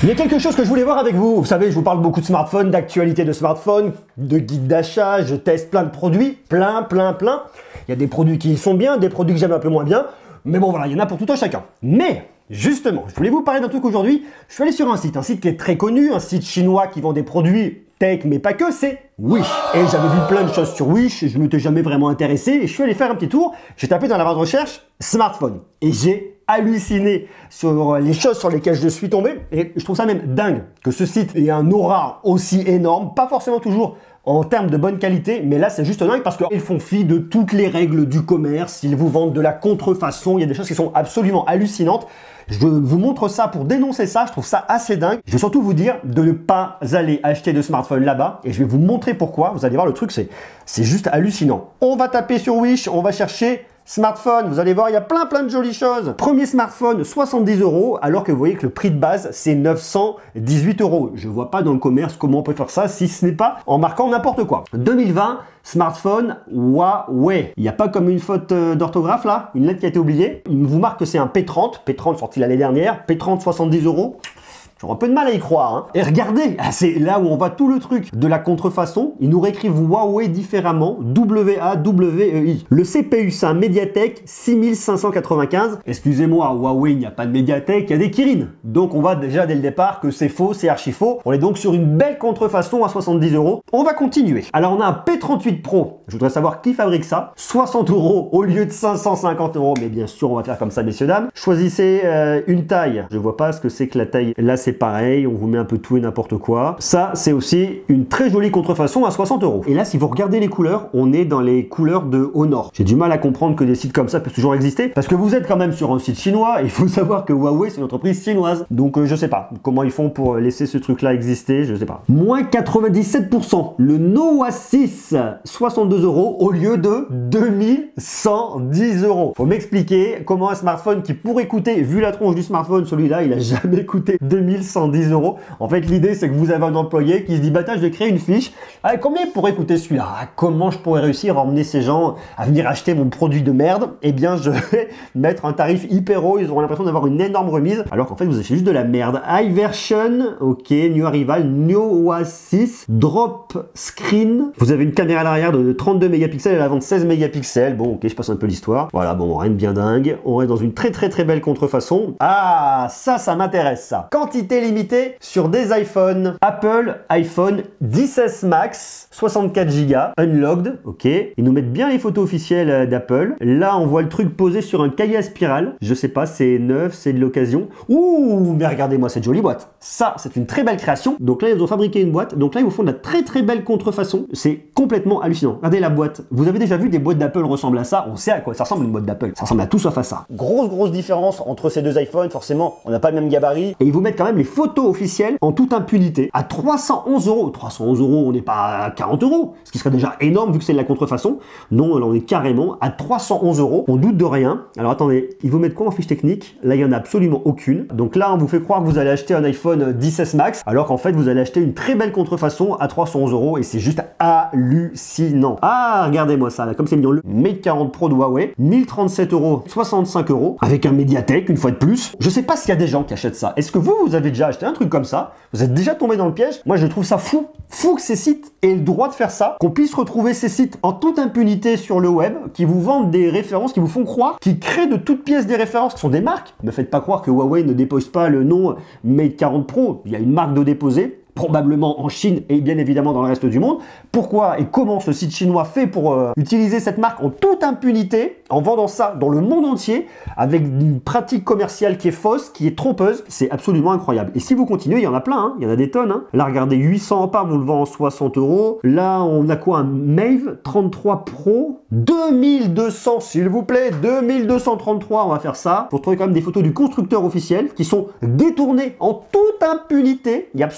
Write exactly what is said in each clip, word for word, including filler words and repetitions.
Il y a quelque chose que je voulais voir avec vous. Vous savez, je vous parle beaucoup de smartphones, d'actualité de smartphones, de guides d'achat, je teste plein de produits, plein, plein, plein. Il y a des produits qui sont bien, des produits que j'aime un peu moins bien, mais bon voilà, il y en a pour tout un chacun. Mais justement, je voulais vous parler d'un truc aujourd'hui. Je suis allé sur un site, un site qui est très connu, un site chinois qui vend des produits tech, mais pas que, c'est Wish. Et j'avais vu plein de choses sur Wish, je ne m'étais jamais vraiment intéressé, et je suis allé faire un petit tour, j'ai tapé dans la barre de recherche smartphone, et j'ai halluciné sur les choses sur lesquelles je suis tombé, et je trouve ça même dingue que ce site ait un aura aussi énorme, pas forcément toujours en termes de bonne qualité, mais là c'est juste dingue parce qu'ils font fi de toutes les règles du commerce, ils vous vendent de la contrefaçon, il y a des choses qui sont absolument hallucinantes. Je vous montre ça pour dénoncer ça, je trouve ça assez dingue. Je vais surtout vous dire de ne pas aller acheter de smartphone là-bas et je vais vous montrer pourquoi. Vous allez voir, le truc c'est c'est juste hallucinant. On va taper sur Wish, on va chercher smartphone, vous allez voir, il y a plein plein de jolies choses. Premier smartphone, soixante-dix euros, alors que vous voyez que le prix de base, c'est neuf cent dix-huit euros. Je vois pas dans le commerce comment on peut faire ça, si ce n'est pas en marquant n'importe quoi. deux mille vingt, smartphone Huawei. Il n'y a pas comme une faute d'orthographe là, une lettre qui a été oubliée. Il vous marque que c'est un P trente, P trente sorti l'année dernière, P trente soixante-dix euros. J'aurais un peu de mal à y croire. Hein. Et regardez, c'est là où on voit tout le truc de la contrefaçon. Ils nous réécrivent Huawei différemment, W A W E I. Le C P U, c'est un Mediatek six mille cinq cent quatre-vingt-quinze. Excusez-moi, Huawei, il n'y a pas de Mediatek, il y a des Kirin. Donc on voit déjà dès le départ que c'est faux, c'est archi faux. On est donc sur une belle contrefaçon à soixante-dix euros. On va continuer. Alors on a un P trente-huit Pro. Je voudrais savoir qui fabrique ça. soixante euros au lieu de cinq cent cinquante euros. Mais bien sûr, on va faire comme ça, messieurs, dames. Choisissez euh, une taille. Je vois pas ce que c'est que la taille. Là, c'est pareil, on vous met un peu tout et n'importe quoi. Ça, c'est aussi une très jolie contrefaçon à soixante euros. Et là, si vous regardez les couleurs, on est dans les couleurs de Honor. J'ai du mal à comprendre que des sites comme ça peuvent toujours exister, parce que vous êtes quand même sur un site chinois, et il faut savoir que Huawei, c'est une entreprise chinoise. Donc, euh, je sais pas comment ils font pour laisser ce truc-là exister, je sais pas. Moins quatre-vingt-dix-sept pour cent. Le Nova six, soixante-deux euros au lieu de deux mille cent dix euros. Faut m'expliquer comment un smartphone qui pourrait coûter, vu la tronche du smartphone, celui-là, il a jamais coûté deux mille cent dix euros. En fait, l'idée, c'est que vous avez un employé qui se dit, bah, je vais créer une fiche. Ah, combien pourrait coûter celui-là? Ah, comment je pourrais réussir à emmener ces gens à venir acheter mon produit de merde? Eh bien, je vais mettre un tarif hyper haut. Ils auront l'impression d'avoir une énorme remise. Alors qu'en fait, vous achetez juste de la merde. High version, ok, new arrival, Nova six, drop screen. Vous avez une caméra à l'arrière de trente-deux mégapixels et à l'avant de seize mégapixels. Bon, ok, je passe un peu l'histoire. Voilà, bon, rien de bien dingue. On reste dans une très, très, très belle contrefaçon. Ah, ça, ça m'intéresse, ça. Quantité limitée sur des iPhones. Apple iPhone dix S Max, soixante-quatre giga, unlocked, ok. Ils nous mettent bien les photos officielles d'Apple. Là, on voit le truc posé sur un cahier à spirale. Je sais pas, c'est neuf, c'est de l'occasion. Ouh, mais regardez-moi cette jolie boîte. Ça, c'est une très belle création. Donc là, ils ont fabriqué une boîte. Donc là, ils vous font de la très très belle contrefaçon. C'est complètement hallucinant. Regardez la boîte. Vous avez déjà vu des boîtes d'Apple ressembler à ça? On sait à quoi ça ressemble une boîte d'Apple. Ça ressemble à tout sauf à ça. Grosse grosse différence entre ces deux iPhones. Forcément, on n'a pas le même gabarit. Et ils vous mettent quand même les photos officielles en toute impunité à trois cent onze euros. trois cent onze euros, on n'est pas à quarante euros, ce qui serait déjà énorme vu que c'est de la contrefaçon. Non, là on est carrément à trois cent onze euros. On doute de rien. Alors attendez, ils vous mettent quoi en fiche technique? Là, il n'y en a absolument aucune. Donc là, on vous fait croire que vous allez acheter un iPhone dix S Max, alors qu'en fait, vous allez acheter une très belle contrefaçon à trois cent onze euros et c'est juste hallucinant. Ah, regardez-moi ça, là, comme c'est mignon. Le Mate quarante Pro de Huawei, mille trente-sept euros, soixante-cinq euros, avec un Mediatek, une fois de plus. Je sais pas s'il y a des gens qui achètent ça. Est-ce que vous, vous avez déjà acheté un truc comme ça? Vous êtes déjà tombé dans le piège? Moi, je trouve ça fou. Fou que ces sites aient le droit de faire ça, qu'on puisse retrouver ces sites en toute impunité sur le web, qui vous vendent des références, qui vous font croire, qui créent de toutes pièces des références qui sont des marques. Ne me faites pas croire que Huawei ne dépose pas le nom Mate quarante Pro. Il y a une marque de déposer, probablement en Chine et bien évidemment dans le reste du monde. Pourquoi et comment ce site chinois fait pour euh, utiliser cette marque en toute impunité, en vendant ça dans le monde entier, avec une pratique commerciale qui est fausse, qui est trompeuse, c'est absolument incroyable. Et si vous continuez, il y en a plein, hein, il y en a des tonnes. Hein. Là, regardez, huit cents ampères, on le vend en soixante euros. Là, on a quoi? Un Mave trente-trois Pro, deux mille deux cents, s'il vous plaît, deux mille deux cent trente-trois, on va faire ça. Pour trouver quand même des photos du constructeur officiel qui sont détournées en toute impunité. Il n'y a absolument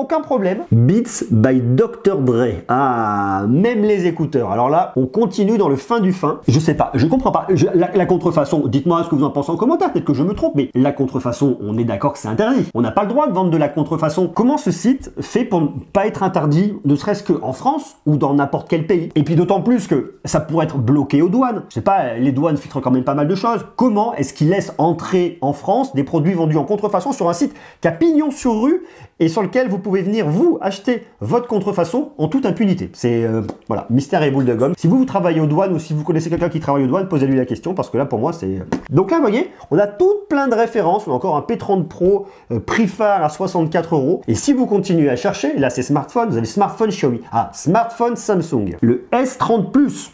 aucun problème. Beats by docteur Dre. Ah, même les écouteurs. Alors là, on continue dans le fin du fin. Je sais pas, je comprends pas. Je, la, la contrefaçon, dites-moi ce que vous en pensez en commentaire, peut-être que je me trompe, mais la contrefaçon, on est d'accord que c'est interdit. On n'a pas le droit de vendre de la contrefaçon. Comment ce site fait pour ne pas être interdit, ne serait-ce qu'en France ou dans n'importe quel pays? Et puis d'autant plus que ça pourrait être bloqué aux douanes. Je sais pas, les douanes filtrent quand même pas mal de choses. Comment est-ce qu'ils laissent entrer en France des produits vendus en contrefaçon sur un site qui a pignon sur rue et sur lequel vous pouvez venir, vous, acheter votre contrefaçon en toute impunité? C'est, euh, voilà, mystère et boule de gomme. Si vous, vous travaillez aux douanes ou si vous connaissez quelqu'un qui travaille aux douanes, posez-lui la question parce que là, pour moi, c'est... Donc là, vous voyez, on a tout plein de références. On a encore un P trente Pro, euh, prix phare à soixante-quatre euros. Et si vous continuez à chercher, là, c'est smartphone, vous avez smartphone Xiaomi. Ah, smartphone Samsung. Le S trente Plus.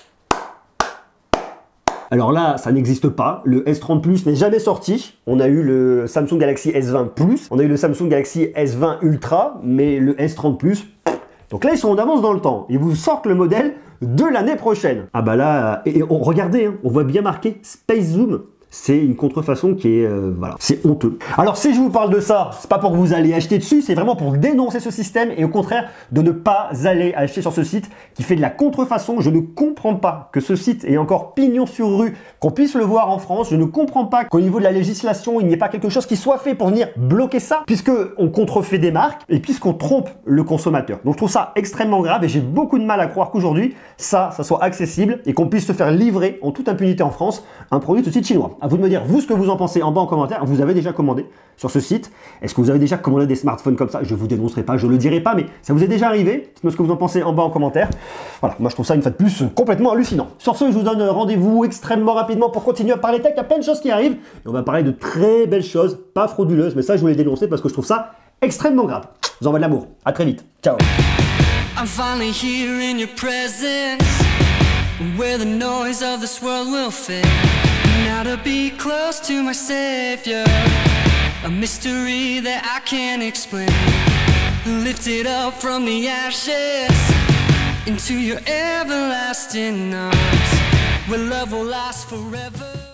Alors là, ça n'existe pas. Le S trente Plus n'est jamais sorti. On a eu le Samsung Galaxy S vingt Plus, on a eu le Samsung Galaxy S vingt Ultra, mais le S trente Plus... Donc là, ils sont en avance dans le temps. Ils vous sortent le modèle de l'année prochaine. Ah bah là, et, et on, regardez, hein, on voit bien marqué Space Zoom. C'est une contrefaçon qui est... Euh, voilà, c'est honteux. Alors si je vous parle de ça, c'est pas pour que vous allez acheter dessus, c'est vraiment pour dénoncer ce système et au contraire de ne pas aller acheter sur ce site qui fait de la contrefaçon. Je ne comprends pas que ce site ait encore pignon sur rue, qu'on puisse le voir en France. Je ne comprends pas qu'au niveau de la législation, il n'y ait pas quelque chose qui soit fait pour venir bloquer ça, puisque on contrefait des marques et puisqu'on trompe le consommateur. Donc je trouve ça extrêmement grave et j'ai beaucoup de mal à croire qu'aujourd'hui, ça, ça soit accessible et qu'on puisse se faire livrer en toute impunité en France un produit de ce site chinois. À vous de me dire, vous, ce que vous en pensez en bas en commentaire. Vous avez déjà commandé sur ce site? Est-ce que vous avez déjà commandé des smartphones comme ça? Je vous dénoncerai pas, je le dirai pas, mais ça vous est déjà arrivé? Dites-moi ce que vous en pensez en bas en commentaire. Voilà, moi je trouve ça une fois de plus complètement hallucinant. Sur ce, je vous donne rendez-vous extrêmement rapidement pour continuer à parler tech. Il y a plein de choses qui arrivent et on va parler de très belles choses, pas frauduleuses, mais ça je voulais dénoncer parce que je trouve ça extrêmement grave. Je vous envoie de l'amour. À très vite. Ciao. I'm finally here in your presence, where the noise of this world will fade. Now to be close to my Savior, a mystery that I can't explain. Lifted up from the ashes into your everlasting arms, where love will last forever.